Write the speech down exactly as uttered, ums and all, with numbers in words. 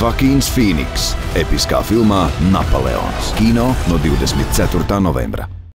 Vakīns Fīniks episkā filmā Napoleons. Kino no divdesmit ceturtā novembra.